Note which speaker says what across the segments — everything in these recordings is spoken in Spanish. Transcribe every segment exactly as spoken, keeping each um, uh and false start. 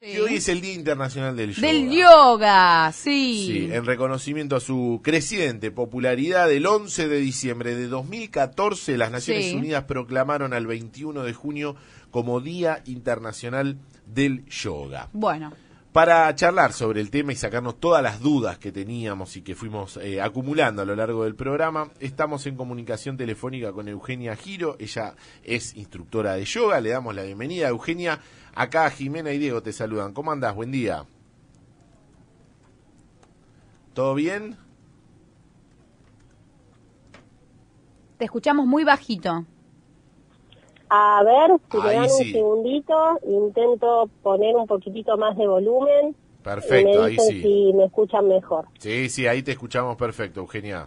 Speaker 1: Que hoy es el Día Internacional del Yoga.
Speaker 2: Del yoga, sí.
Speaker 1: Sí, en reconocimiento a su creciente popularidad, el once de diciembre de dos mil catorce las Naciones
Speaker 2: Sí.
Speaker 1: Unidas proclamaron al veintiuno de junio como Día Internacional del Yoga.
Speaker 2: Bueno.
Speaker 1: Para charlar sobre el tema y sacarnos todas las dudas que teníamos y que fuimos eh, acumulando a lo largo del programa, estamos en comunicación telefónica con Eugenia Giro. Ella es instructora de yoga. Le damos la bienvenida. Eugenia, acá Jimena y Diego te saludan. ¿Cómo andás? Buen día. ¿Todo bien?
Speaker 2: Te escuchamos muy bajito.
Speaker 3: A ver, si
Speaker 1: Ahí
Speaker 3: me dan
Speaker 1: sí.
Speaker 3: un segundito, intento poner un poquitito más de volumen.
Speaker 1: Perfecto,
Speaker 3: y me
Speaker 1: ahí
Speaker 3: dicen
Speaker 1: sí.
Speaker 3: si me escuchan mejor.
Speaker 1: Sí, sí, ahí te escuchamos perfecto, Eugenia.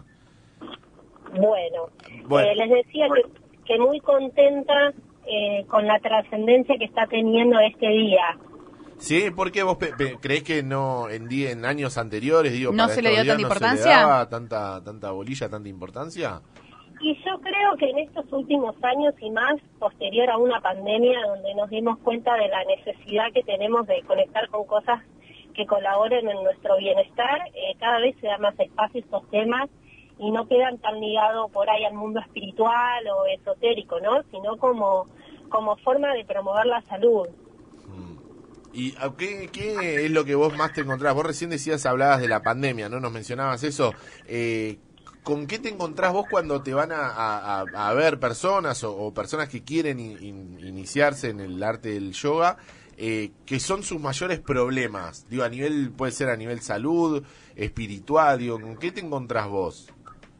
Speaker 3: Bueno,
Speaker 1: Bueno.
Speaker 3: eh, les decía que, que muy contenta eh, con la trascendencia que está teniendo este día.
Speaker 1: Sí, ¿por qué vos pe- pe- creés que no en, día, en años anteriores, digo,
Speaker 2: ¿No
Speaker 1: para
Speaker 2: se le
Speaker 1: estos
Speaker 2: dio
Speaker 1: días
Speaker 2: tanta
Speaker 1: no
Speaker 2: importancia?
Speaker 1: se le daba tanta, tanta bolilla, tanta importancia?
Speaker 3: Y yo creo que en estos últimos años y más, posterior a una pandemia donde nos dimos cuenta de la necesidad que tenemos de conectar con cosas que colaboren en nuestro bienestar, eh, cada vez se da más espacio a estos temas y no quedan tan ligados por ahí al mundo espiritual o esotérico, ¿no? Sino como, como forma de promover la salud.
Speaker 1: ¿Y a qué, qué es lo que vos más te encontrás? Vos recién decías, hablabas de la pandemia, ¿no? Nos mencionabas eso. Eh, ¿Con qué te encontrás vos cuando te van a, a, a ver personas o, o personas que quieren in, in, iniciarse en el arte del yoga, eh, que son sus mayores problemas? Digo, a nivel, puede ser a nivel salud, espiritual, digo, ¿con qué te encontrás vos?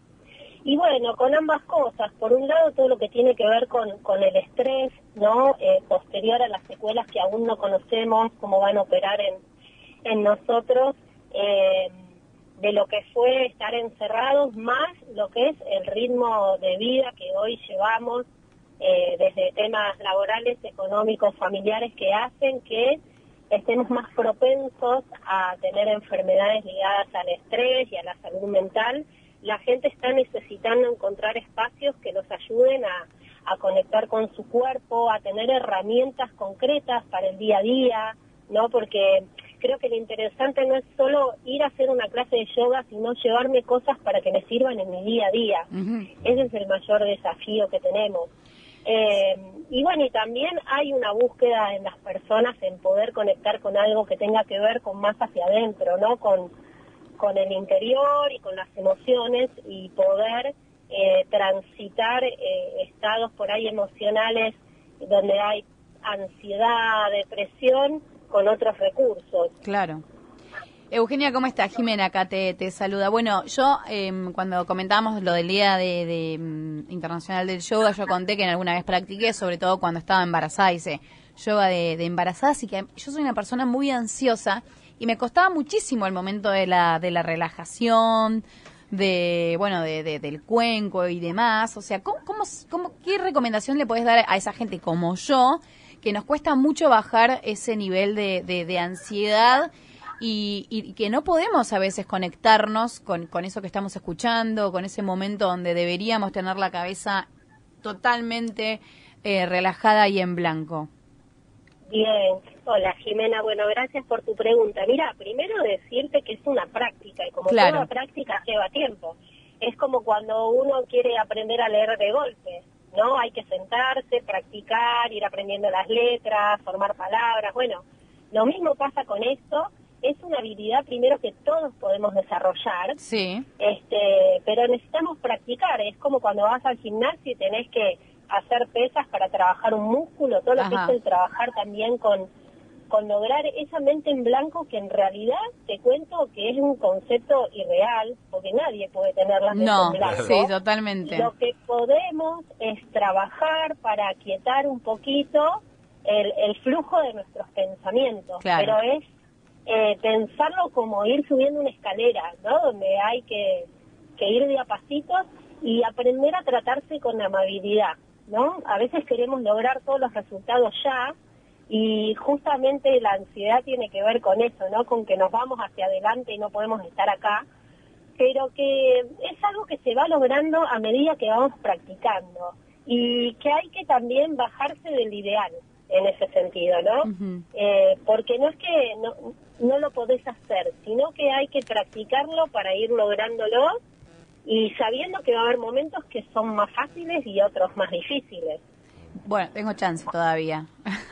Speaker 3: Y bueno, con ambas cosas. Por un lado, todo lo que tiene que ver con, con el estrés, ¿no? Eh, posterior a las secuelas que aún no conocemos, cómo van a operar en, en nosotros, eh, de lo que fue estar encerrados, más lo que es el ritmo de vida que hoy llevamos, eh, desde temas laborales, económicos, familiares, que hacen que estemos más propensos a tener enfermedades ligadas al estrés y a la salud mental. La gente está necesitando encontrar espacios que los ayuden a, a conectar con su cuerpo, a tener herramientas concretas para el día a día, ¿no? Porque creo que lo interesante no es solo ir a hacer una clase de yoga, sino llevarme cosas para que me sirvan en mi día a día.
Speaker 2: Uh-huh.
Speaker 3: Ese es el mayor desafío que tenemos. Eh, y bueno, y también hay una búsqueda en las personas en poder conectar con algo que tenga que ver con más hacia adentro, ¿no? Con con el interior y con las emociones, y poder eh, transitar eh, estados por ahí emocionales donde hay ansiedad, depresión, con otros recursos.
Speaker 2: Claro. Eugenia, ¿cómo estás? Jimena acá te, te saluda. Bueno, yo eh, cuando comentábamos lo del Día de, de, um, Internacional del Yoga, yo conté que en alguna vez practiqué, sobre todo cuando estaba embarazada, hice yoga de, de embarazada, así que yo soy una persona muy ansiosa y me costaba muchísimo el momento de la, de la relajación, de bueno, de, de, del cuenco y demás. O sea, ¿cómo, cómo, cómo, ¿qué recomendación le podés dar a esa gente como yo, que nos cuesta mucho bajar ese nivel de, de, de ansiedad y, y que no podemos a veces conectarnos con, con eso que estamos escuchando, con ese momento donde deberíamos tener la cabeza totalmente eh, relajada y en blanco?
Speaker 3: Bien, hola Jimena, bueno, gracias por tu pregunta. Mira, primero decirte que es una práctica, y como
Speaker 2: Claro.
Speaker 3: toda práctica lleva tiempo. Es como cuando uno quiere aprender a leer de golpe, ¿no? Hay que sentarse, practicar, ir aprendiendo las letras, formar palabras. Bueno, lo mismo pasa con esto. Es una habilidad primero que todos podemos desarrollar,
Speaker 2: Sí.
Speaker 3: este, pero necesitamos practicar. Es como cuando vas al gimnasio y tenés que hacer pesas para trabajar un músculo, todo lo
Speaker 2: Ajá.
Speaker 3: que es el trabajar también con, con lograr esa mente en blanco, que en realidad te cuento que es un concepto irreal, porque nadie puede tener la mente
Speaker 2: No,
Speaker 3: en blanco.
Speaker 2: sí, totalmente.
Speaker 3: Lo que podemos es trabajar para aquietar un poquito el, el flujo de nuestros pensamientos,
Speaker 2: Claro.
Speaker 3: pero es eh, pensarlo como ir subiendo una escalera, ¿no? Donde hay que, que ir de a pasitos y aprender a tratarse con amabilidad, ¿no? A veces queremos lograr todos los resultados ya, y justamente la ansiedad tiene que ver con eso, ¿no? Con que nos vamos hacia adelante y no podemos estar acá, pero que es algo que se va logrando a medida que vamos practicando, y que hay que también bajarse del ideal, en ese sentido, ¿no?
Speaker 2: Uh-huh.
Speaker 3: Eh, porque no es que no, no lo podés hacer, sino que hay que practicarlo para ir lográndolo y sabiendo que va a haber momentos que son más fáciles y otros más difíciles.
Speaker 2: Bueno, tengo chance todavía.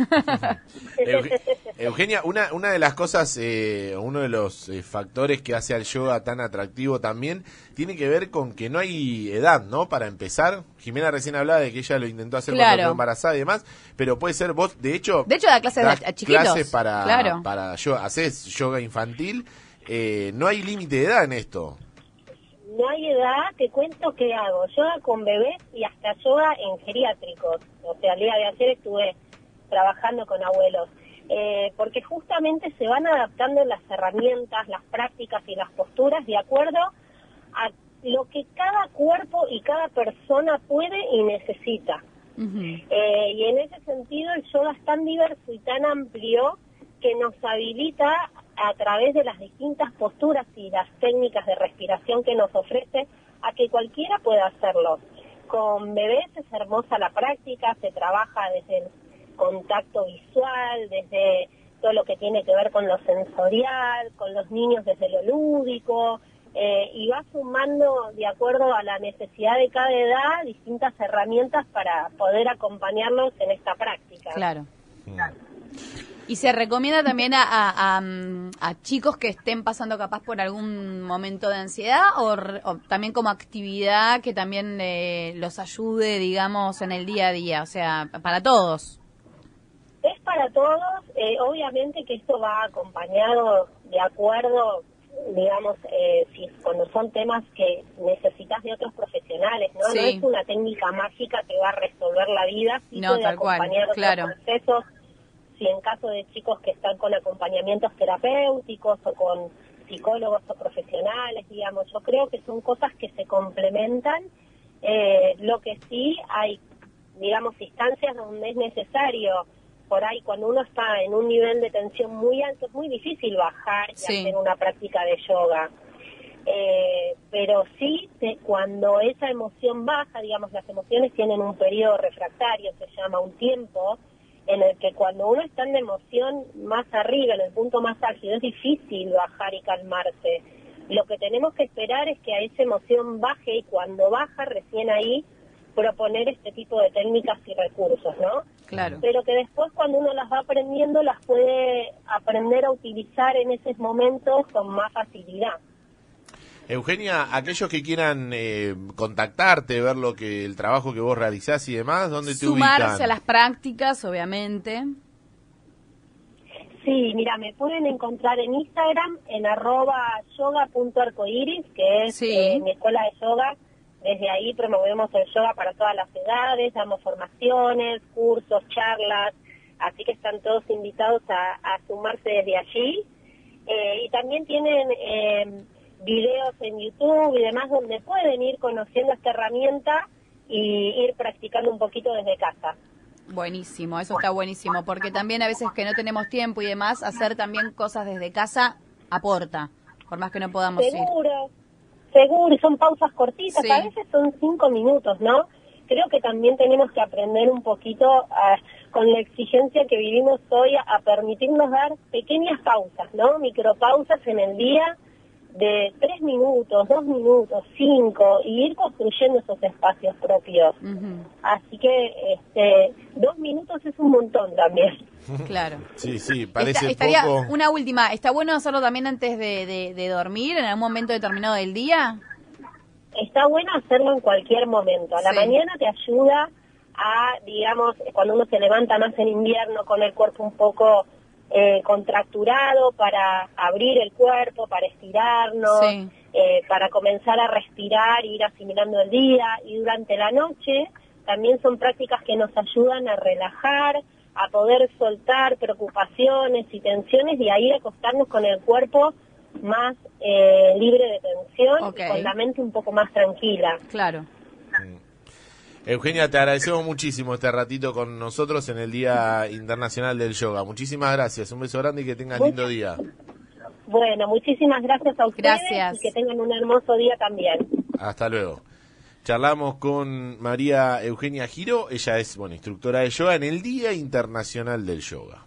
Speaker 1: Eugenia, una, una de las cosas, eh, uno de los eh, factores que hace al yoga tan atractivo también, tiene que ver con que no hay edad, ¿no? Para empezar, Jimena recién hablaba de que ella lo intentó hacer
Speaker 2: claro.
Speaker 1: cuando quedó embarazada y demás, pero puede ser vos, de hecho...
Speaker 2: De hecho, da clases
Speaker 1: das
Speaker 2: a chiquitos.
Speaker 1: clases para,
Speaker 2: claro.
Speaker 1: para yoga, haces yoga infantil, eh, no hay límite de edad en esto.
Speaker 3: No hay edad, te cuento que hago yoga con bebés y hasta yoga en geriátricos. O sea, el día de ayer estuve trabajando con abuelos. Eh, porque justamente se van adaptando las herramientas, las prácticas y las posturas de acuerdo a lo que cada cuerpo y cada persona puede y necesita. Uh-huh. Eh, y en ese sentido el yoga es tan diverso y tan amplio que nos habilita a través de las distintas posturas y las técnicas de respiración que nos ofrece a que cualquiera pueda hacerlo. Con bebés es hermosa la práctica, se trabaja desde el contacto visual, desde todo lo que tiene que ver con lo sensorial, con los niños desde lo lúdico, eh, y va sumando de acuerdo a la necesidad de cada edad distintas herramientas para poder acompañarlos en esta práctica.
Speaker 2: Claro. Claro. Y se recomienda también a, a, a, a chicos que estén pasando capaz por algún momento de ansiedad o, o también como actividad que también eh, los ayude, digamos, en el día a día, o sea, para todos.
Speaker 3: Es para todos, eh, obviamente que esto va acompañado de acuerdo, digamos, eh, si cuando son temas que necesitas de otros profesionales, ¿no? Sí. No es una técnica mágica que va a resolver la vida, sí
Speaker 2: no,
Speaker 3: puede
Speaker 2: tal
Speaker 3: acompañar
Speaker 2: cual, claro.
Speaker 3: otros procesos. Si en caso de chicos que están con acompañamientos terapéuticos o con psicólogos o profesionales, digamos, yo creo que son cosas que se complementan. Eh, lo que sí hay, digamos, instancias donde es necesario, por ahí cuando uno está en un nivel de tensión muy alto, es muy difícil bajar y sí. hacer una práctica de yoga. Eh, pero sí, te, cuando esa emoción baja, digamos, las emociones tienen un periodo refractario, se llama un tiempo, en el que cuando uno está en la emoción más arriba, en el punto más álgido, es difícil bajar y calmarse. Lo que tenemos que esperar es que a esa emoción baje y cuando baja, recién ahí, proponer este tipo de técnicas y recursos, ¿no?
Speaker 2: Claro.
Speaker 3: Pero que después cuando uno las va aprendiendo, las puede aprender a utilizar en esos momentos con más facilidad.
Speaker 1: Eugenia, aquellos que quieran eh, contactarte, ver lo que el trabajo que vos realizás y demás, ¿dónde te ubican?
Speaker 2: Sumarse a las prácticas, obviamente.
Speaker 3: Sí, mira, me pueden encontrar en Instagram, en arroba yoga punto arcoiris, que es
Speaker 2: sí.
Speaker 3: eh, mi escuela de yoga. Desde ahí promovemos el yoga para todas las edades, damos formaciones, cursos, charlas, así que están todos invitados a, a sumarse desde allí. Eh, y también tienen... Eh, videos en YouTube y demás donde pueden ir conociendo esta herramienta y ir practicando un poquito desde casa.
Speaker 2: Buenísimo, eso está buenísimo, porque también a veces que no tenemos tiempo y demás, hacer también cosas desde casa aporta, por más que no podamos
Speaker 3: seguro,
Speaker 2: ir.
Speaker 3: Seguro, seguro, y son pausas cortitas, sí. A veces son cinco minutos, ¿no? Creo que también tenemos que aprender un poquito a, con la exigencia que vivimos hoy a, a permitirnos dar pequeñas pausas, ¿no? Micropausas en el día, de tres minutos, dos minutos, cinco, y ir construyendo esos espacios propios. Uh-huh. Así que este, dos minutos es un montón también.
Speaker 2: Claro.
Speaker 1: Sí, sí, parece
Speaker 2: Está, estaría,
Speaker 1: poco.
Speaker 2: Una última, ¿está bueno hacerlo también antes de, de, de dormir, en algún momento determinado del día?
Speaker 3: Está bueno hacerlo en cualquier momento. A la sí. mañana te ayuda a, digamos, cuando uno se levanta más en invierno con el cuerpo un poco... Eh, contracturado para abrir el cuerpo, para estirarnos, sí. eh, para comenzar a respirar, ir asimilando el día, y durante la noche también son prácticas que nos ayudan a relajar, a poder soltar preocupaciones y tensiones y a ir acostarnos con el cuerpo más eh, libre de tensión okay. y con la mente un poco más tranquila.
Speaker 2: Claro.
Speaker 1: Eugenia, te agradecemos muchísimo este ratito con nosotros en el Día Internacional del Yoga. Muchísimas gracias, un beso grande y que tengas lindo día.
Speaker 3: Bueno, muchísimas gracias a ustedes
Speaker 2: gracias.
Speaker 3: Y que tengan un hermoso día también.
Speaker 1: Hasta luego. Charlamos con María Eugenia Giro, ella es, bueno, instructora de yoga en el Día Internacional del Yoga.